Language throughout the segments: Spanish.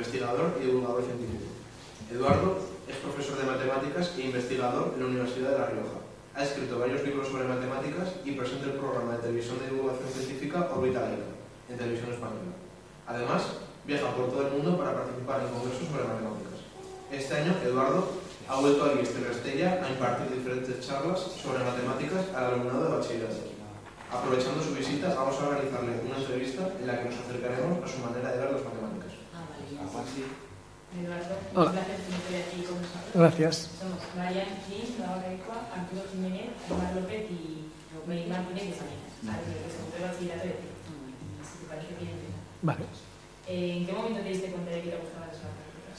investigador y divulgador científico. Eduardo es profesor de matemáticas e investigador en la Universidad de La Rioja. Ha escrito varios libros sobre matemáticas y presenta el programa de televisión de divulgación científica Órbita Laica, en televisión española. Además, viaja por todo el mundo para participar en congresos sobre matemáticas. Este año, Eduardo ha vuelto a Guieste Restella a impartir diferentes charlas sobre matemáticas al alumnado de bachillerato. Aprovechando su visita, vamos a organizarle una entrevista en la que nos acercaremos a su manera de ver las matemáticas. Eduardo, hola. un placer tenerte aquí con nosotros. Gracias. Somos Marian Cris, Laura Recua, Arturo Jiménez, Omar López y Mary Martínez de Salinas. Que se encontró el bachillerato de ti. Si te parece bien empezar. Vale. ¿En qué momento te diste cuenta de que te gustaban las matemáticas?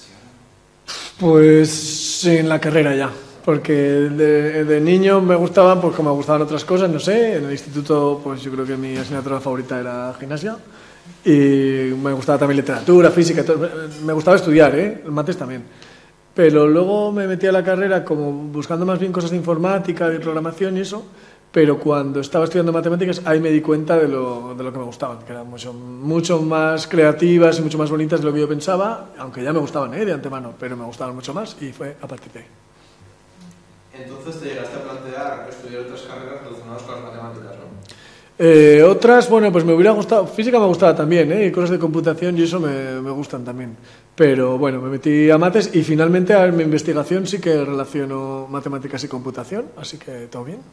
Pues en la carrera ya, porque de niño me gustaban, pues como me gustaban otras cosas, no sé, en el instituto pues yo creo que mi asignatura favorita era gimnasia y me gustaba también literatura, física, todo. Me gustaba estudiar, el mates también. Pero luego me metí a la carrera como buscando más bien cosas de informática, de programación y eso, pero cuando estaba estudiando matemáticas ahí me di cuenta de lo que me gustaban, que eran mucho más creativas y mucho más bonitas de lo que yo pensaba, aunque ya me gustaban de antemano, pero me gustaban mucho más y fue a partir de ahí. Entonces te llegaste a plantear estudiar otras carreras relacionadas con las matemáticas, ¿no? Otras, bueno, pues me hubiera gustado, física me gustaba también, y cosas de computación y eso me gustan también. Pero bueno, me metí a mates y finalmente a mi investigación sí que relaciono matemáticas y computación, así que todo bien.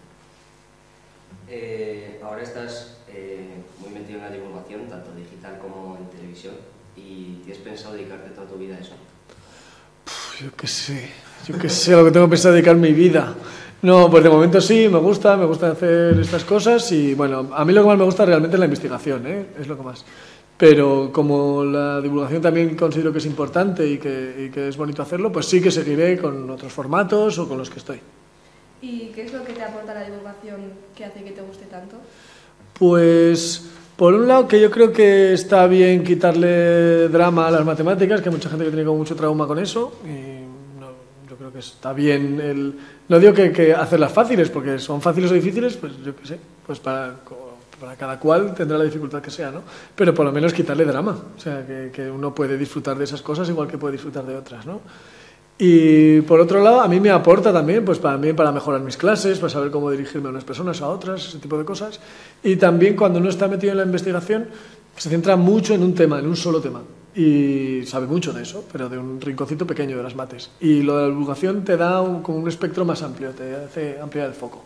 Ahora estás muy metido en la divulgación, tanto digital como en televisión, y ¿tienes pensado dedicarte toda tu vida a eso? Yo qué sé a lo que tengo pensado dedicar mi vida. No, pues de momento sí, me gusta hacer estas cosas y bueno, a mí lo que más me gusta realmente es la investigación, es lo que más. Pero como la divulgación también considero que es importante y que es bonito hacerlo, pues sí que seguiré con otros formatos o con los que estoy. ¿Y qué es lo que te aporta la divulgación que hace que te guste tanto? Pues por un lado que yo creo que está bien quitarle drama a las matemáticas, que hay mucha gente que tiene como mucho trauma con eso y yo creo que está bien no digo que hacerlas fáciles, porque son fáciles o difíciles, pues yo qué sé, pues para cada cual tendrá la dificultad que sea, ¿no? Pero por lo menos quitarle drama, o sea, que uno puede disfrutar de esas cosas igual que puede disfrutar de otras, ¿no? Y por otro lado, a mí me aporta también, pues para mejorar mis clases, para saber cómo dirigirme a unas personas o a otras, ese tipo de cosas. Y también cuando uno está metido en la investigación, se centra mucho en un tema, en un solo tema. Y sabe mucho de eso, pero de un rinconcito pequeño de las mates. Y lo de la divulgación te da como un espectro más amplio, te hace ampliar el foco.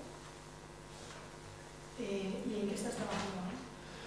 ¿Y en qué estás trabajando ahora?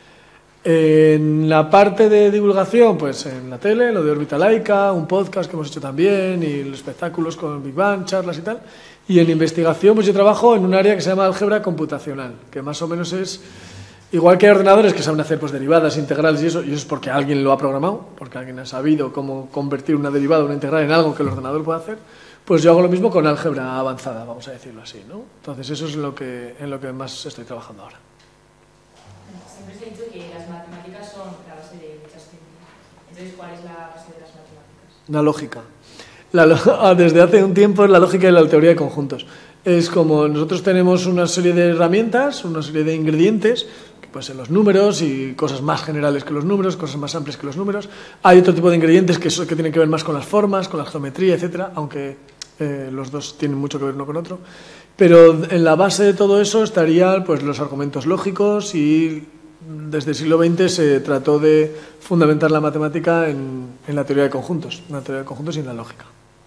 En la parte de divulgación, pues en la tele, lo de Órbita Laica, un podcast que hemos hecho también, y los espectáculos con el Big Bang, charlas y tal. Y en investigación, pues yo trabajo en un área que se llama álgebra computacional, que más o menos es... Igual que hay ordenadores que saben hacer pues derivadas, integrales y eso es porque alguien lo ha programado, porque alguien ha sabido cómo convertir una derivada o una integral en algo que el ordenador puede hacer, pues yo hago lo mismo con álgebra avanzada, vamos a decirlo así, ¿no? Entonces eso es en lo que más estoy trabajando ahora. Siempre se ha dicho que las matemáticas son la base de muchas ciencias. Entonces, ¿cuál es la base de las matemáticas? La lógica. Desde hace un tiempo es la lógica y la teoría de conjuntos. Es como nosotros tenemos una serie de herramientas, una serie de ingredientes, que pueden ser los números y cosas más generales que los números, cosas más amplias que los números. Hay otro tipo de ingredientes que tienen que ver más con las formas, con la geometría, etcétera, aunque los dos tienen mucho que ver uno con otro. Pero en la base de todo eso estarían pues, los argumentos lógicos y desde el siglo XX se trató de fundamentar la matemática en la teoría de conjuntos, en la teoría de conjuntos y en la lógica.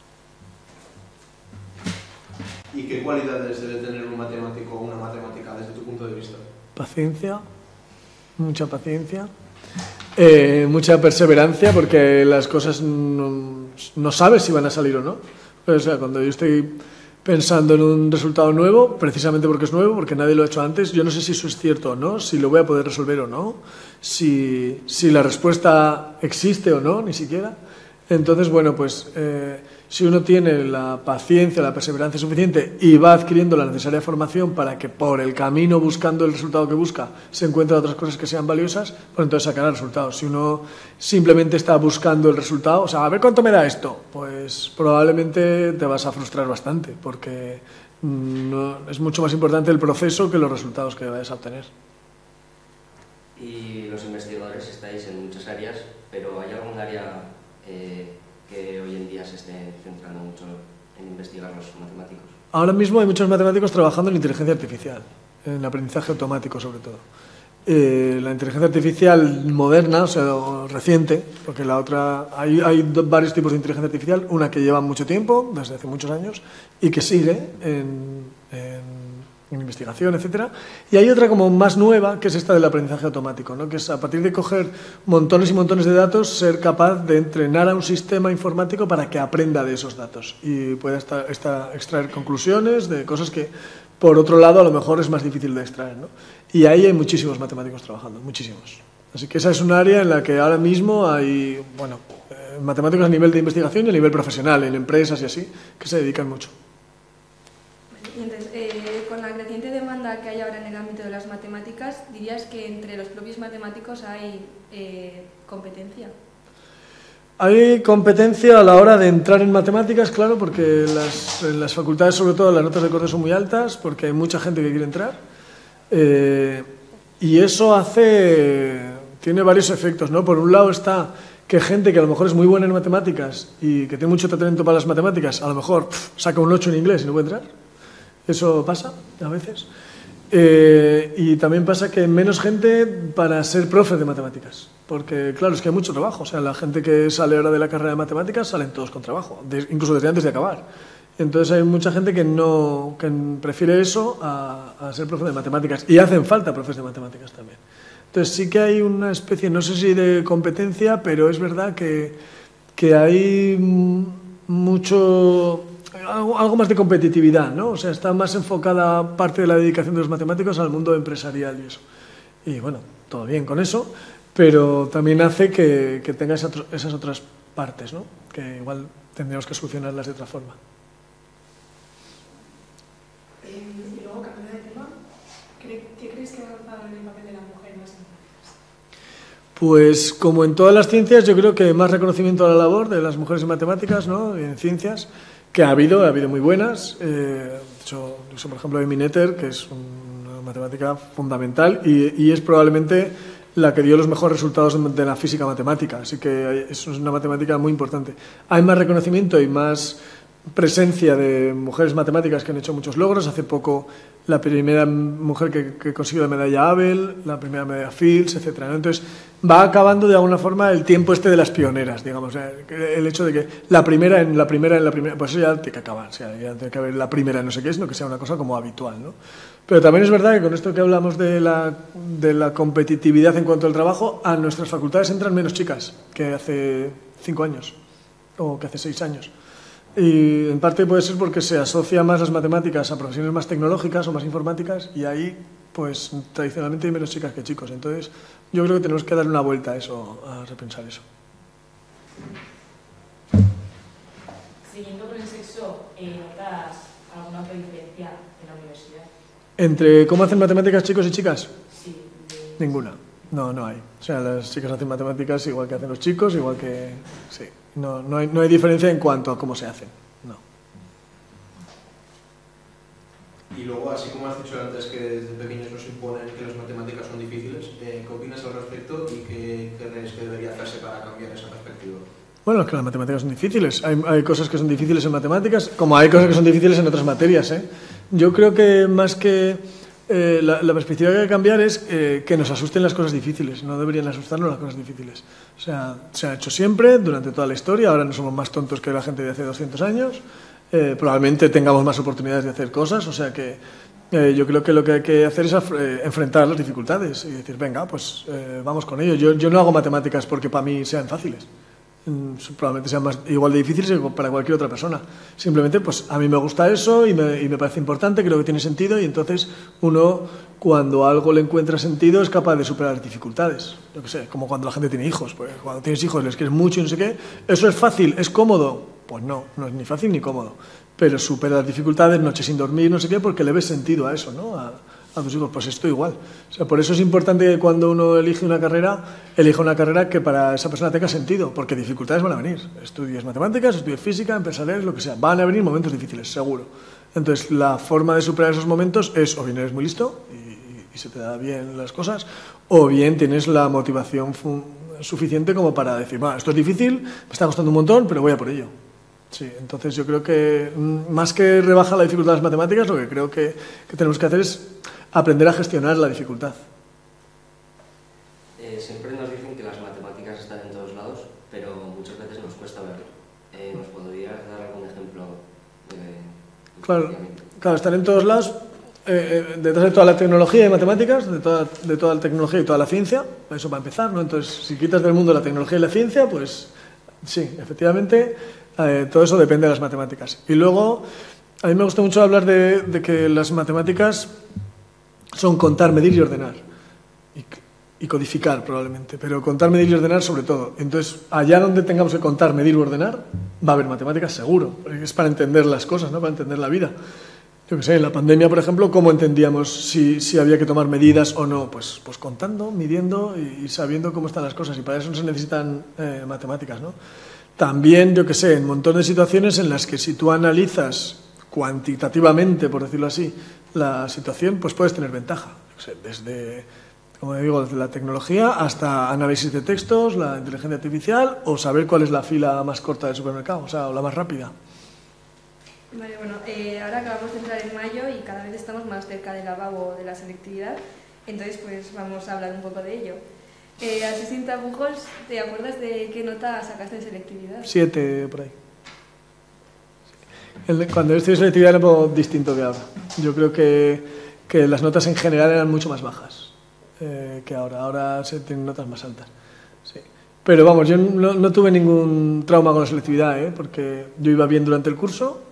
¿Y qué cualidades debe tener un matemático o una matemática desde tu punto de vista? Paciencia, mucha paciencia, mucha perseverancia, porque las cosas no sabes si van a salir o no. O sea, cuando yo estoy pensando en un resultado nuevo, precisamente porque es nuevo, porque nadie lo ha hecho antes, yo no sé si eso es cierto o no, si lo voy a poder resolver o no, si la respuesta existe o no, ni siquiera. Entonces, bueno, pues si uno tiene la paciencia, la perseverancia suficiente y va adquiriendo la necesaria formación para que por el camino buscando el resultado que busca se encuentren otras cosas que sean valiosas, pues entonces sacará resultados. Si uno simplemente está buscando el resultado, o sea, a ver cuánto me da esto, pues probablemente te vas a frustrar bastante porque es mucho más importante el proceso que los resultados que vayas a obtener. Y los investigadores estáis en muchas áreas, pero ¿hay algún área que hoy en día se esté centrando mucho en investigar los matemáticos? Ahora mismo hay muchos matemáticos trabajando en inteligencia artificial, en aprendizaje automático sobre todo. La inteligencia artificial moderna, o sea, reciente, porque la otra, hay varios tipos de inteligencia artificial, una que lleva mucho tiempo, desde hace muchos años, y que sigue en investigación, etcétera, y hay otra como más nueva, que es esta del aprendizaje automático, ¿no? Que es a partir de coger montones y montones de datos, ser capaz de entrenar a un sistema informático para que aprenda de esos datos y pueda extraer conclusiones de cosas que, por otro lado, a lo mejor es más difícil de extraer, ¿no? Y ahí hay muchísimos matemáticos trabajando, muchísimos. Así que esa es un área en la que ahora mismo hay, bueno, matemáticos a nivel de investigación y a nivel profesional, en empresas y así, que se dedican mucho. Y entonces, con la creciente demanda que hay ahora en el ámbito de las matemáticas, ¿dirías que entre los propios matemáticos hay competencia? Hay competencia a la hora de entrar en matemáticas, claro, porque en las facultades, sobre todo, las notas de corte son muy altas, porque hay mucha gente que quiere entrar. Y eso tiene varios efectos, ¿no? Por un lado está que gente que a lo mejor es muy buena en matemáticas y que tiene mucho talento para las matemáticas, a lo mejor saca un 8 en inglés y no puede entrar. Eso pasa a veces. Y también pasa que hay menos gente para ser profe de matemáticas. Porque, claro, es que hay mucho trabajo. O sea, la gente que sale ahora de la carrera de matemáticas salen todos con trabajo, incluso desde antes de acabar. Entonces hay mucha gente que prefiere eso a ser profe de matemáticas. Y hacen falta profes de matemáticas también. Entonces sí que hay una especie, no sé si de competencia, pero es verdad que hay algo más de competitividad, ¿no? O sea, está más enfocada parte de la dedicación de los matemáticos al mundo empresarial y eso. Y bueno, todo bien con eso, pero también hace que tenga esas otras partes, ¿no? Que igual tendríamos que solucionarlas de otra forma. Y luego, cambiando de tema, ¿qué crees que va a avanzar en el papel de la mujer en las ciencias? Pues como en todas las ciencias, yo creo que más reconocimiento a la labor de las mujeres en matemáticas, ¿no? En ciencias, que ha habido muy buenas. De hecho, por ejemplo, Emmy Noether, que es una matemática fundamental y es probablemente la que dio los mejores resultados de la física matemática. Así que es una matemática muy importante. Hay más reconocimiento y más presencia de mujeres matemáticas que han hecho muchos logros. Hace poco la primera mujer que consiguió la medalla Abel, la primera medalla Fields, etc. Entonces va acabando de alguna forma el tiempo de las pioneras, digamos. El hecho de que la primera, pues eso ya tiene que acabar. O sea, ya tiene que haber la primera en no sé qué, sino que sea una cosa como habitual, ¿no? Pero también es verdad que con esto que hablamos de la competitividad en cuanto al trabajo, a nuestras facultades entran menos chicas que hace 5 años o que hace 6 años. Y en parte puede ser porque se asocia más las matemáticas a profesiones más tecnológicas o más informáticas y ahí pues tradicionalmente hay menos chicas que chicos. Entonces yo creo que tenemos que darle una vuelta a eso, a repensar eso. Siguiendo con el sexo, ¿notas alguna otra diferencia en la universidad? ¿Entre cómo hacen matemáticas chicos y chicas? Sí. Ninguna. No hay. O sea, las chicas hacen matemáticas igual que hacen los chicos, igual que... Sí. No hay diferencia en cuanto a cómo se hacen. No. Y luego, así como has dicho antes que desde pequeños nos imponen que las matemáticas son difíciles, ¿qué opinas al respecto y qué crees que debería hacerse para cambiar esa perspectiva? Bueno, es que las matemáticas son difíciles. Hay cosas que son difíciles en matemáticas, como hay cosas que son difíciles en otras materias, ¿eh? Yo creo que más que... la perspectiva que hay que cambiar es que nos asusten las cosas difíciles, no deberían asustarnos las cosas difíciles. O sea, se ha hecho siempre, durante toda la historia, ahora no somos más tontos que la gente de hace 200 años, probablemente tengamos más oportunidades de hacer cosas, o sea que yo creo que lo que hay que hacer es enfrentar las dificultades y decir, venga, pues vamos con ello. Yo no hago matemáticas porque para mí sean fáciles. Probablemente sean igual de difíciles que para cualquier otra persona. Simplemente, pues a mí me gusta eso y me parece importante, creo que tiene sentido y entonces uno, cuando algo le encuentra sentido, es capaz de superar dificultades. Yo qué sé, como cuando la gente tiene hijos. Pues cuando tienes hijos les quieres mucho y no sé qué. ¿Eso es fácil? ¿Es cómodo? Pues no es ni fácil ni cómodo. Pero supera las dificultades, noches sin dormir, no sé qué, porque le ves sentido a eso, ¿no? A tus hijos, pues esto igual. O sea, por eso es importante que cuando uno elige una carrera, elija una carrera que para esa persona tenga sentido, porque dificultades van a venir. Estudies matemáticas, estudies física, empresariales, lo que sea. Van a venir momentos difíciles, seguro. Entonces, la forma de superar esos momentos es o bien eres muy listo y se te da bien las cosas, o bien tienes la motivación suficiente como para decir, bueno, esto es difícil, me está costando un montón, pero voy a por ello. Sí, entonces yo creo que más que rebajar la dificultad de las matemáticas, lo que creo que tenemos que hacer es aprender a gestionar la dificultad. Siempre nos dicen que las matemáticas están en todos lados, pero muchas veces nos cuesta verlo. ¿Nos podrías dar algún ejemplo de Claro, están en todos lados, detrás de toda la tecnología y matemáticas, de toda la tecnología y toda la ciencia, eso para empezar, ¿no? Entonces, si quitas del mundo la tecnología y la ciencia, pues sí, efectivamente, todo eso depende de las matemáticas. Y luego, a mí me gusta mucho hablar de que las matemáticas son contar, medir y ordenar. Y codificar probablemente, pero contar, medir y ordenar sobre todo. Entonces, allá donde tengamos que contar, medir o ordenar, va a haber matemáticas seguro, porque es para entender las cosas, ¿no? Para entender la vida. Yo qué sé, en la pandemia, por ejemplo, ¿cómo entendíamos si había que tomar medidas o no? Pues contando, midiendo y sabiendo cómo están las cosas, y para eso se necesitan matemáticas, ¿no? También, yo qué sé, en un montón de situaciones en las que si tú analizas cuantitativamente, por decirlo así, la situación, pues puedes tener ventaja. Yo qué sé, desde, como digo, desde la tecnología hasta análisis de textos, la inteligencia artificial, o saber cuál es la fila más corta del supermercado, o la más rápida. Vale, bueno, ahora acabamos de entrar en mayo y cada vez estamos más cerca del lavabo de la selectividad, entonces pues vamos a hablar un poco de ello. Así sin tapujos, ¿te acuerdas de qué nota sacaste en selectividad? 7, por ahí. Cuando yo estudié selectividad era un poco distinto que ahora. Yo creo que las notas en general eran mucho más bajas que ahora. Ahora se tienen notas más altas. Sí. Pero vamos, yo no tuve ningún trauma con la selectividad, porque yo iba bien durante el curso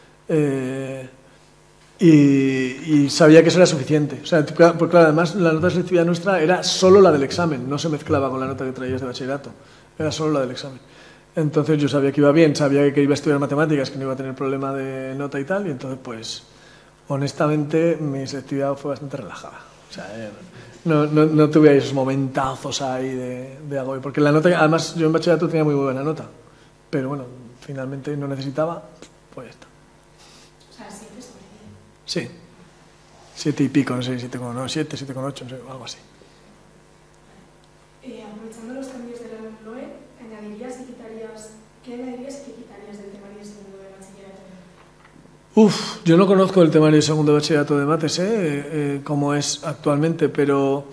y sabía que eso era suficiente. O sea, porque claro, además la nota de selectividad nuestra era solo la del examen, no se mezclaba con la nota que traías de bachillerato, era solo la del examen. Entonces yo sabía que iba bien, sabía que iba a estudiar matemáticas, que no iba a tener problema de nota y tal, y entonces pues honestamente mi selectividad fue bastante relajada. O sea, no tuve ahí esos momentazos ahí de agobio, porque la nota, además yo en bachillerato tenía muy buena nota, pero bueno, finalmente no necesitaba, pues ya está. O sea, siempre está bien. Sí, 7 y pico, no sé, 7,7, 7,8, no sé, algo así. Aprovechando los cambios de la LOE, ¿qué añadirías y qué quitarías del temario de segundo de bachillerato? Yo no conozco el temario de segundo de bachillerato de mates, como es actualmente, pero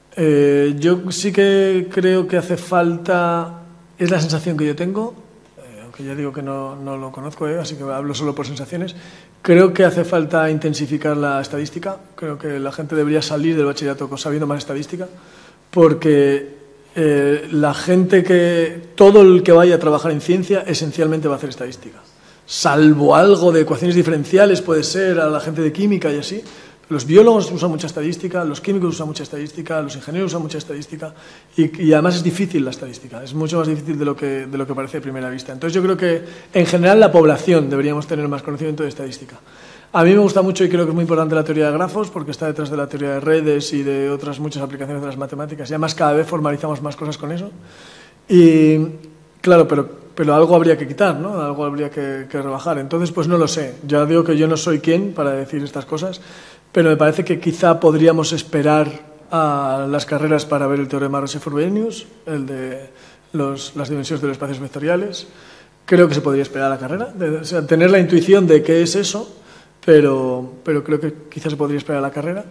yo sí que creo que hace falta, es la sensación que yo tengo, aunque ya digo que no lo conozco, así que hablo solo por sensaciones, creo que hace falta intensificar la estadística, creo que la gente debería salir del bachillerato sabiendo más estadística, porque la gente todo el que vaya a trabajar en ciencia esencialmente va a hacer estadística, salvo algo de ecuaciones diferenciales, puede ser a la gente de química y así. Los biólogos usan mucha estadística, los químicos usan mucha estadística, los ingenieros usan mucha estadística y además es difícil la estadística, es mucho más difícil de lo que parece a primera vista. Entonces yo creo que en general la población deberíamos tener más conocimiento de estadística. A mí me gusta mucho y creo que es muy importante la teoría de grafos porque está detrás de la teoría de redes y de otras muchas aplicaciones de las matemáticas y además cada vez formalizamos más cosas con eso. Y claro, pero algo habría que quitar, ¿no? Algo habría que rebajar. Entonces, pues no lo sé. Ya digo que yo no soy quien para decir estas cosas, pero me parece que quizá podríamos esperar a las carreras para ver el teorema de Roche-Frobenius, el de las dimensiones de los espacios vectoriales. Creo que se podría esperar a la carrera, o sea, tener la intuición de qué es eso, pero creo que quizá se podría esperar a la carrera.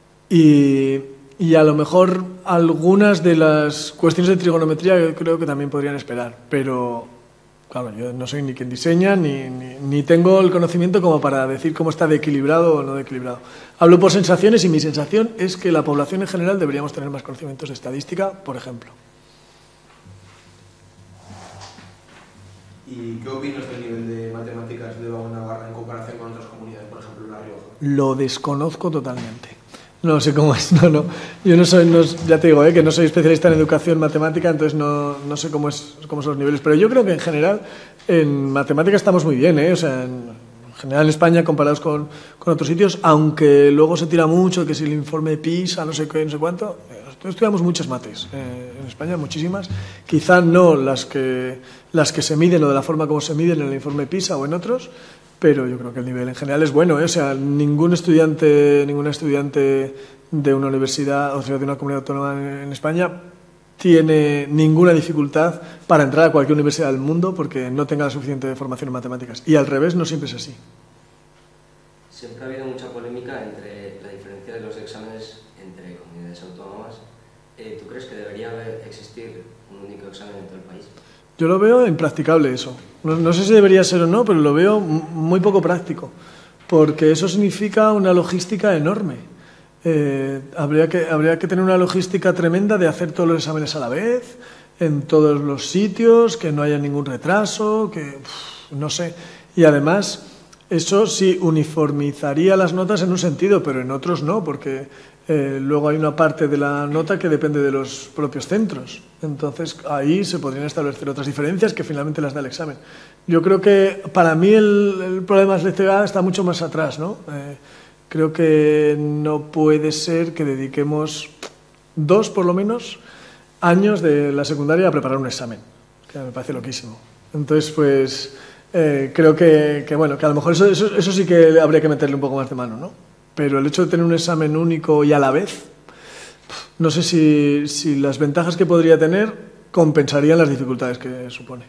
Y a lo mejor algunas de las cuestiones de trigonometría yo creo que también podrían esperar, pero claro, yo no soy ni quien diseña ni tengo el conocimiento como para decir cómo está de equilibrado o no de equilibrado. Hablo por sensaciones y mi sensación es que la población en general deberíamos tener más conocimientos de estadística, por ejemplo. ¿Y qué opinas del nivel de matemáticas de Navarra en comparación con otras comunidades, por ejemplo La Rioja? Lo desconozco totalmente. No sé cómo es, no. Yo no soy, ya te digo, que no soy especialista en educación matemática, entonces no sé cómo son los niveles. Pero yo creo que en general en matemática estamos muy bien, o sea, en general en España comparados con otros sitios, aunque luego se tira mucho que si el informe PISA, no sé qué, no sé cuánto. Estudiamos muchas mates en España, muchísimas. Quizá no las que se miden o de la forma como se miden en el informe PISA o en otros, pero yo creo que el nivel en general es bueno, O sea, ninguna estudiante de una universidad, o sea, de una comunidad autónoma en España, tiene ninguna dificultad para entrar a cualquier universidad del mundo porque no tenga la suficiente formación en matemáticas. Y al revés, no siempre es así. Siempre ha habido mucha polémica entre la diferencia de los exámenes entre comunidades autónomas. ¿Tú crees que debería existir un único examen en todo el país? Yo lo veo impracticable eso. No sé si debería ser o no, pero lo veo muy poco práctico, porque eso significa una logística enorme. Habría que tener una logística tremenda de hacer todos los exámenes a la vez, en todos los sitios, que no haya ningún retraso, que no sé. Y además, eso sí uniformizaría las notas en un sentido, pero en otros no, porque luego hay una parte de la nota que depende de los propios centros. Entonces, ahí se podrían establecer otras diferencias que finalmente las da el examen. Yo creo que para mí el problema de la SLCA está mucho más atrás, ¿no? Creo que no puede ser que dediquemos 2, por lo menos, años de la secundaria a preparar un examen, que me parece loquísimo. Entonces, pues, creo que bueno, que a lo mejor eso sí que habría que meterle un poco más de mano, ¿no? Pero el hecho de tener un examen único y a la vez, no sé si las ventajas que podría tener compensarían las dificultades que supone.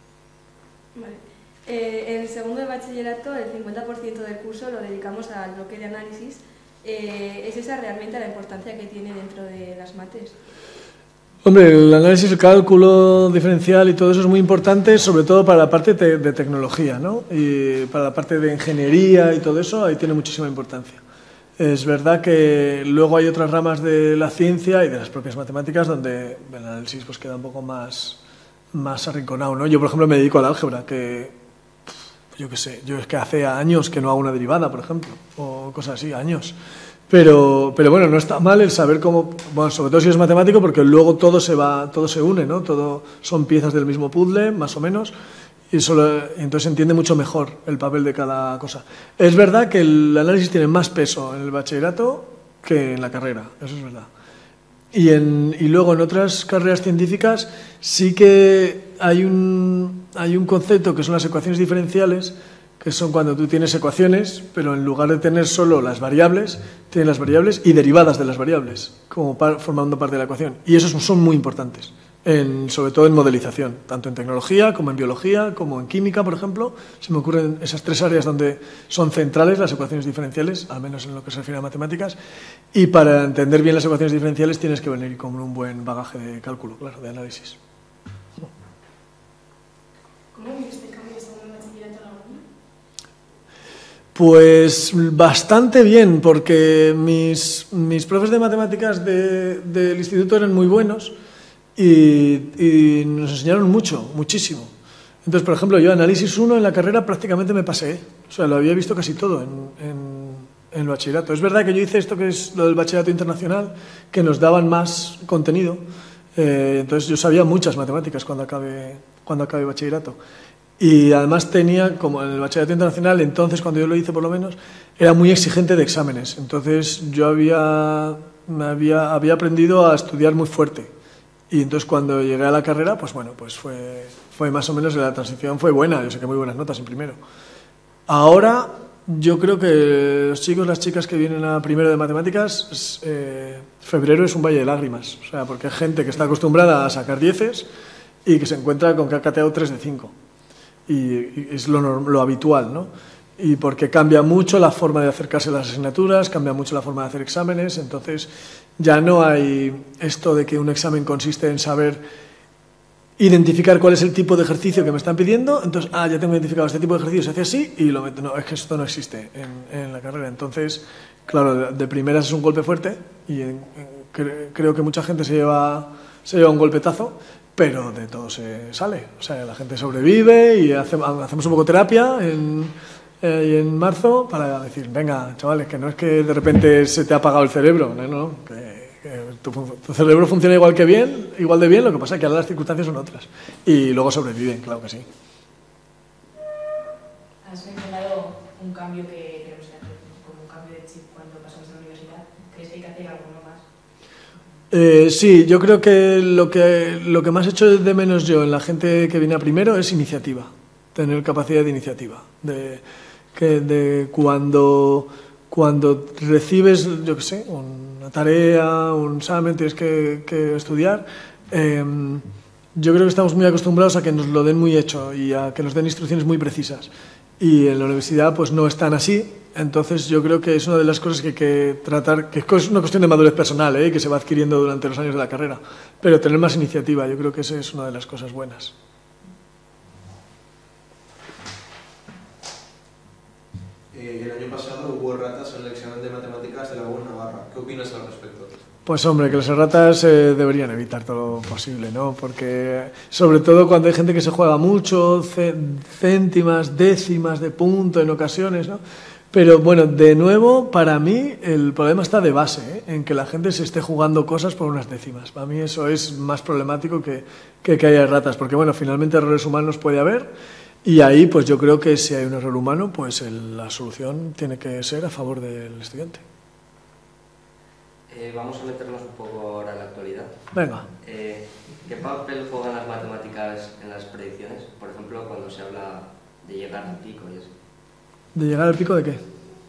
Vale. En el segundo de bachillerato, el 50% del curso lo dedicamos al bloque de análisis. ¿Es esa realmente la importancia que tiene dentro de las mates? Hombre, el análisis, el cálculo diferencial y todo eso es muy importante, sobre todo para la parte de tecnología, ¿no? Y para la parte de ingeniería y todo eso, ahí tiene muchísima importancia. Es verdad que luego hay otras ramas de la ciencia y de las propias matemáticas donde el análisis pues queda un poco más arrinconado, ¿no? Yo, por ejemplo, me dedico al álgebra, que yo qué sé, yo es que hace años que no hago una derivada, por ejemplo, o cosas así, años. Pero bueno, no está mal el saber cómo, bueno, sobre todo si es matemático, porque luego todo se une, ¿no? Todo son piezas del mismo puzzle, más o menos, y entonces se entiende mucho mejor el papel de cada cosa. Es verdad que el análisis tiene más peso en el bachillerato que en la carrera, eso es verdad. Y luego en otras carreras científicas sí que hay un concepto que son las ecuaciones diferenciales, que son cuando tú tienes ecuaciones, pero en lugar de tener solo las variables, tienes las variables y derivadas de las variables, como formando parte de la ecuación. Y esos son muy importantes, sobre todo en modelización, tanto en tecnología, como en biología, como en química, por ejemplo. Se me ocurren esas 3 áreas donde son centrales las ecuaciones diferenciales, al menos en lo que se refiere a matemáticas. Y para entender bien las ecuaciones diferenciales tienes que venir con un buen bagaje de cálculo, claro, de análisis. ¿Cómo vive este cambio de segundo de bachillerato a la uni? Pues bastante bien, porque mis profes de matemáticas del instituto eran muy buenos y nos enseñaron muchísimo. Entonces, por ejemplo, yo análisis 1 en la carrera prácticamente me pasé, o sea, lo había visto casi todo en el bachillerato. Es verdad que yo hice esto que es lo del bachillerato internacional, que nos daban más contenido, entonces yo sabía muchas matemáticas cuando acabé bachillerato. Y además tenía, como en el bachillerato internacional, entonces cuando yo lo hice por lo menos, era muy exigente de exámenes. Entonces yo había aprendido a estudiar muy fuerte. Y entonces cuando llegué a la carrera, pues bueno, pues fue más o menos, la transición fue buena. Yo saqué muy buenas notas en primero. Ahora yo creo que los chicos, las chicas que vienen a primero de matemáticas, febrero es un valle de lágrimas. O sea, porque hay gente que está acostumbrada a sacar 10 y que se encuentra con que ha cateado 3 de 5. Y es lo habitual, ¿no? Y porque cambia mucho la forma de acercarse a las asignaturas, cambia mucho la forma de hacer exámenes, entonces ya no hay esto de que un examen consiste en saber identificar cuál es el tipo de ejercicio que me están pidiendo, entonces, ya tengo identificado este tipo de ejercicio, se hace así y lo meto. No, es que esto no existe en la carrera. Entonces, claro, de primeras es un golpe fuerte y creo que mucha gente se lleva un golpetazo, pero de todo se sale. O sea, la gente sobrevive y hacemos un poco de terapia en marzo para decir, venga, chavales, que no es que de repente se te ha apagado el cerebro, no, que tu cerebro funciona igual de bien, lo que pasa es que ahora las circunstancias son otras. Y luego sobreviven, claro que sí. Has mencionado un cambio que tenemos que hacer, como un cambio de chip cuando pasamos a la universidad. ¿Crees que hay que hacer alguno más? Sí, yo creo que lo que más echo de menos yo en la gente que viene a primero es iniciativa, tener capacidad de iniciativa, de cuando recibes, yo qué sé, una tarea, un examen, tienes que estudiar, yo creo que estamos muy acostumbrados a que nos lo den muy hecho y a que nos den instrucciones muy precisas. Y en la universidad pues no están así, entonces yo creo que es una de las cosas que hay que tratar, que es una cuestión de madurez personal, que se va adquiriendo durante los años de la carrera, pero tener más iniciativa, yo creo que esa es una de las cosas buenas. El año pasado hubo erratas en el examen de matemáticas de la UNED Navarra. ¿Qué opinas al respecto? Pues hombre, que las erratas deberían evitar todo lo posible, ¿no? Porque sobre todo cuando hay gente que se juega mucho, céntimas, décimas de punto en ocasiones, ¿no? Pero bueno, de nuevo, para mí el problema está de base, en que la gente se esté jugando cosas por unas décimas. Para mí eso es más problemático que haya erratas, porque bueno, finalmente errores humanos puede haber y ahí pues yo creo que si hay un error humano, pues la solución tiene que ser a favor del estudiante. Vamos a meternos un poco ahora en la actualidad. Venga. ¿Qué papel juegan las matemáticas en las predicciones? Por ejemplo, cuando se habla de llegar al pico y eso. ¿De llegar al pico de qué?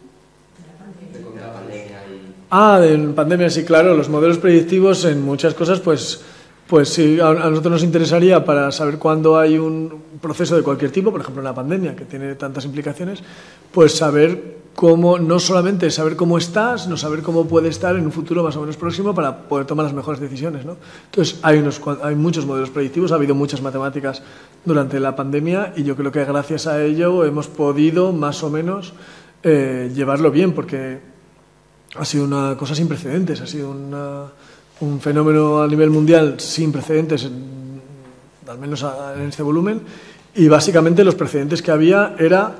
De la pandemia y... En pandemia sí, claro. Los modelos predictivos en muchas cosas, pues sí, a nosotros nos interesaría para saber cuándo hay un proceso de cualquier tipo, por ejemplo una pandemia que tiene tantas implicaciones, pues saber cómo, no solamente saber cómo estás, sino saber cómo puede estar en un futuro más o menos próximo para poder tomar las mejores decisiones, ¿no? Entonces hay muchos modelos predictivos, ha habido muchas matemáticas durante la pandemia y yo creo que gracias a ello hemos podido más o menos llevarlo bien, porque ha sido una cosa sin precedentes, ha sido un fenómeno a nivel mundial sin precedentes, al menos en este volumen, y básicamente los precedentes que había era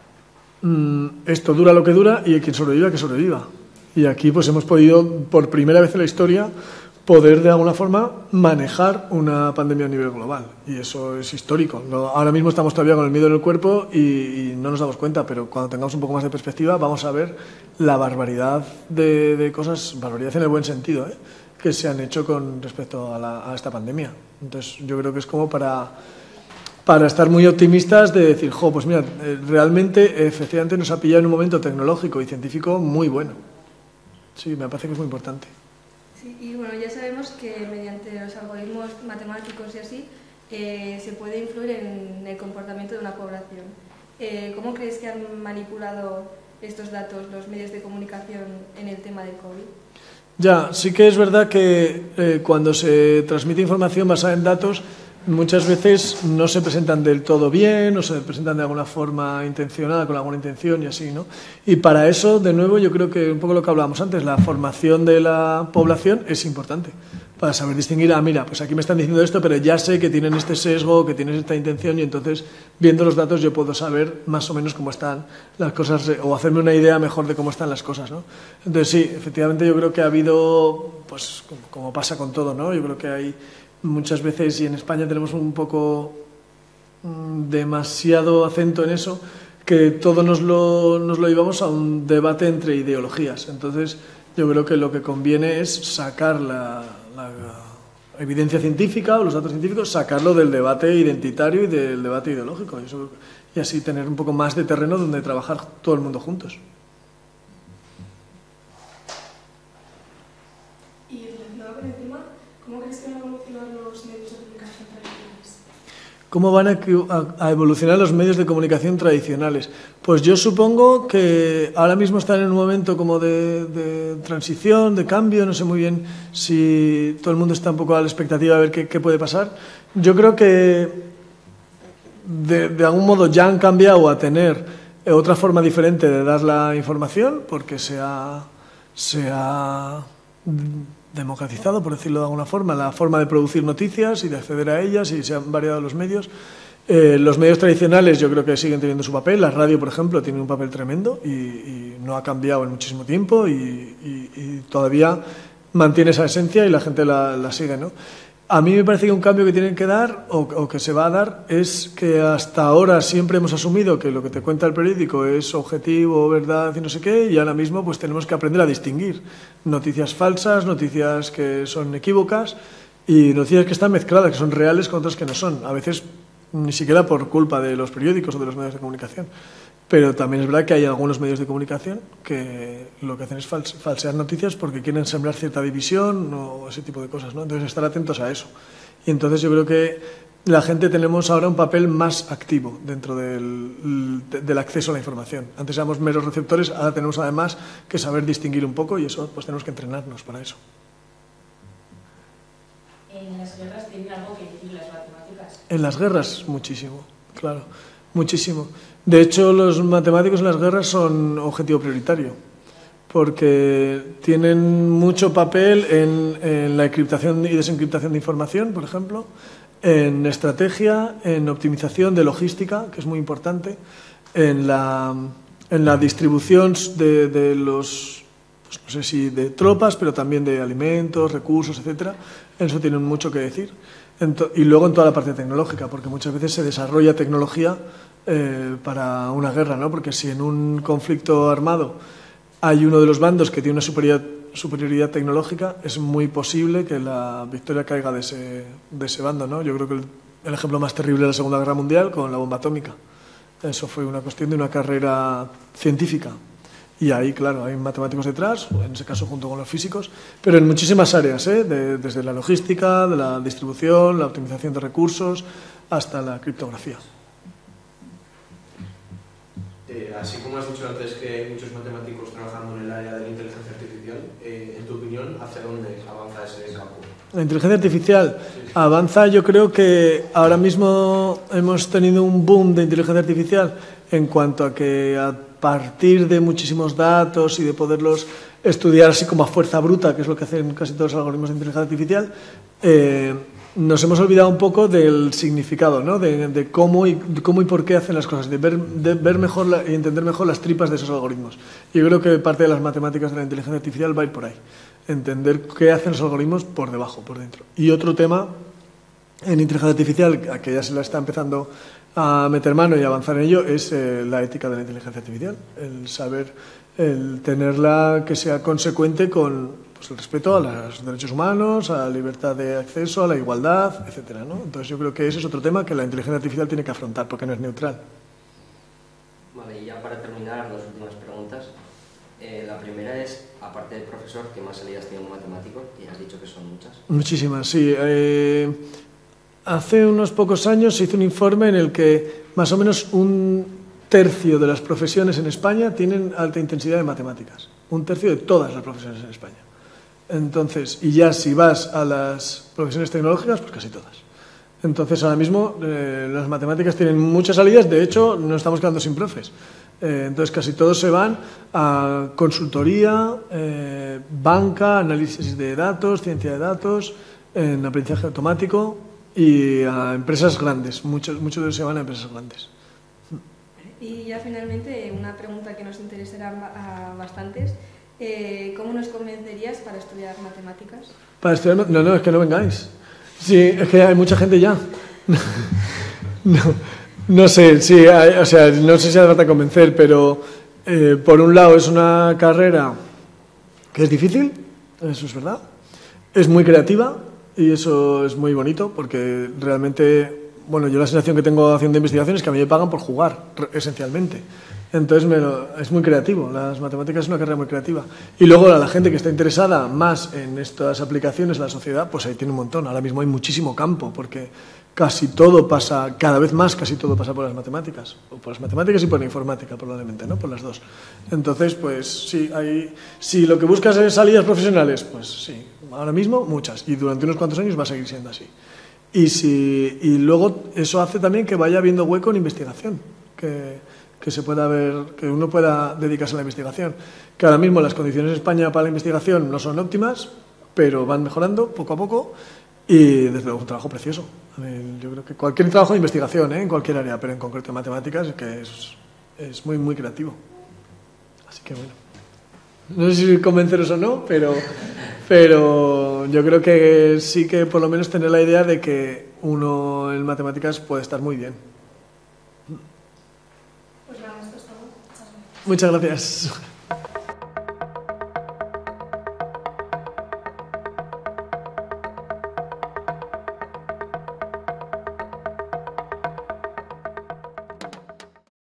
esto dura lo que dura y quien sobreviva, que sobreviva. Y aquí pues hemos podido, por primera vez en la historia, poder de alguna forma manejar una pandemia a nivel global. Y eso es histórico. Ahora mismo estamos todavía con el miedo en el cuerpo y no nos damos cuenta, pero cuando tengamos un poco más de perspectiva vamos a ver la barbaridad de cosas, barbaridad en el buen sentido, que se han hecho con respecto a esta pandemia. Entonces yo creo que es como para estar muy optimistas de decir, pues mira, realmente, efectivamente nos ha pillado en un momento tecnológico y científico muy bueno. Sí, me parece que es muy importante. Sí, y bueno, ya sabemos que mediante los algoritmos matemáticos y así se puede influir en el comportamiento de una población. ¿Cómo crees que han manipulado estos datos los medios de comunicación en el tema del COVID? Ya, sí que es verdad que cuando se transmite información basada en datos, muchas veces no se presentan del todo bien o se presentan de alguna forma intencionada, con alguna intención y así, ¿no? Y para eso, de nuevo, yo creo que un poco lo que hablábamos antes, la formación de la población es importante para saber distinguir, mira, pues aquí me están diciendo esto, pero ya sé que tienen este sesgo, que tienen esta intención y entonces, viendo los datos, yo puedo saber más o menos cómo están las cosas o hacerme una idea mejor de cómo están las cosas, ¿no? Entonces, sí, efectivamente yo creo que ha habido, pues como pasa con todo, ¿no? Yo creo que hay muchas veces, y en España tenemos un poco demasiado acento en eso, que todo nos lo llevamos a un debate entre ideologías. Entonces, yo creo que lo que conviene es sacar la evidencia científica o los datos científicos, sacarlo del debate identitario y del debate ideológico. Y así tener un poco más de terreno donde trabajar todo el mundo juntos. Y relacionado con el tema, ¿cómo crees que van a evolucionar los medios de comunicación tradicionales? ¿Cómo van a evolucionar los medios de comunicación tradicionales? Pues yo supongo que ahora mismo están en un momento como de transición, de cambio, no sé muy bien si todo el mundo está un poco a la expectativa de ver qué puede pasar. Yo creo que de algún modo ya han cambiado a tener otra forma diferente de dar la información, porque se ha democratizado, por decirlo de alguna forma, la forma de producir noticias y de acceder a ellas, y se han variado los medios. Los medios tradicionales yo creo que siguen teniendo su papel. La radio, por ejemplo, tiene un papel tremendo y no ha cambiado en muchísimo tiempo y todavía mantiene esa esencia y la gente la sigue, ¿no? A mí me parece que un cambio que tienen que dar o que se va a dar es que hasta ahora siempre hemos asumido que lo que te cuenta el periódico es objetivo, verdad y no sé qué, y ahora mismo pues tenemos que aprender a distinguir noticias falsas, noticias que son equívocas y noticias que están mezcladas, que son reales con otras que no son. A veces ni siquiera por culpa de los periódicos o de los medios de comunicación. Pero también es verdad que hay algunos medios de comunicación que lo que hacen es falsear noticias porque quieren sembrar cierta división o ese tipo de cosas, ¿no? Entonces, estar atentos a eso. Y entonces yo creo que la gente tenemos ahora un papel más activo dentro del acceso a la información. Antes éramos meros receptores, ahora tenemos además que saber distinguir un poco y eso pues tenemos que entrenarnos para eso. ¿En las guerras tienen algo que decir las matemáticas? En las guerras, muchísimo, claro, muchísimo. De hecho, los matemáticos en las guerras son objetivo prioritario, porque tienen mucho papel en la encriptación y desencriptación de información, por ejemplo, en estrategia, en optimización de logística, que es muy importante, en la distribución de los, pues no sé si de tropas, pero también de alimentos, recursos, etcétera. En eso tienen mucho que decir. Y luego en toda la parte tecnológica, porque muchas veces se desarrolla tecnología para una guerra, ¿no? Porque si en un conflicto armado hay uno de los bandos que tiene una superioridad tecnológica, es muy posible que la victoria caiga de ese bando, ¿no? Yo creo que el ejemplo más terrible de la Segunda Guerra Mundial con la bomba atómica. Eso fue una cuestión de una carrera científica. Y ahí, claro, hay matemáticos detrás, en ese caso junto con los físicos, pero en muchísimas áreas, desde la logística, de la distribución, la optimización de recursos, hasta la criptografía. Así como has dicho antes que hay muchos matemáticos trabajando en el área de la inteligencia artificial, en tu opinión, ¿hacia dónde avanza ese campo? La inteligencia artificial avanza, yo creo que ahora mismo hemos tenido un boom de inteligencia artificial en cuanto a que a partir de muchísimos datos y de poderlos estudiar así como a fuerza bruta, que es lo que hacen casi todos los algoritmos de inteligencia artificial, nos hemos olvidado un poco del significado, ¿no? de cómo y por qué hacen las cosas, de ver mejor y entender mejor las tripas de esos algoritmos. Yo creo que parte de las matemáticas de la inteligencia artificial va a ir por ahí, entender qué hacen los algoritmos por debajo, por dentro. Y otro tema en inteligencia artificial, a que ya se la está empezando a meter mano y avanzar en ello, es la ética de la inteligencia artificial, el saber, el tenerla que sea consecuente con pues el respeto a los derechos humanos, a la libertad de acceso, a la igualdad, etcétera, ¿no? Entonces yo creo que ese es otro tema que la inteligencia artificial tiene que afrontar porque no es neutral. Vale, y ya para terminar, dos últimas preguntas. La primera es, aparte del profesor, ¿qué más salidas tiene un matemático? Que ya has dicho que son muchas. Muchísimas, sí. Hace unos pocos años se hizo un informe en el que más o menos 1/3 de las profesiones en España tienen alta intensidad de matemáticas. 1/3 de todas las profesiones en España. Entonces, y ya si vas a las profesiones tecnológicas, pues casi todas. Entonces, ahora mismo las matemáticas tienen muchas salidas, de hecho, nos estamos quedando sin profes. Entonces, casi todos se van a consultoría, banca, análisis de datos, ciencia de datos, en aprendizaje automático y a empresas grandes. Muchos de ellos se van a empresas grandes. Y ya finalmente, una pregunta que nos interesará a bastantes. ¿Cómo nos convencerías para estudiar matemáticas? Para estudiar, no, es que no vengáis. Sí, es que hay mucha gente ya. No sé, sí, o sea, no sé si hace falta convencer, pero por un lado es una carrera que es difícil, eso es verdad. Es muy creativa y eso es muy bonito porque realmente, bueno, yo la sensación que tengo haciendo investigación es que a mí me pagan por jugar, esencialmente. Entonces es muy creativo, las matemáticas es una carrera muy creativa. Y luego la gente que está interesada más en estas aplicaciones en la sociedad, pues ahí tiene un montón. Ahora mismo hay muchísimo campo, porque casi todo pasa, cada vez más casi todo pasa por las matemáticas. O por las matemáticas y por la informática, probablemente, ¿no? Por las dos. Entonces, pues sí, si lo que buscas es salidas profesionales, pues sí, ahora mismo muchas. Y durante unos cuantos años va a seguir siendo así. Y luego eso hace también que vaya habiendo hueco en investigación, que se pueda ver, que uno pueda dedicarse a la investigación. Que ahora mismo las condiciones en España para la investigación no son óptimas, pero van mejorando poco a poco y desde luego un trabajo precioso. Yo creo que cualquier trabajo de investigación, en cualquier área, pero en concreto en matemáticas, que es muy, muy creativo. Así que bueno. No sé si convenceros o no, pero yo creo que sí que por lo menos tener la idea de que uno en matemáticas puede estar muy bien. Pues nada, esto es todo. Muchas gracias.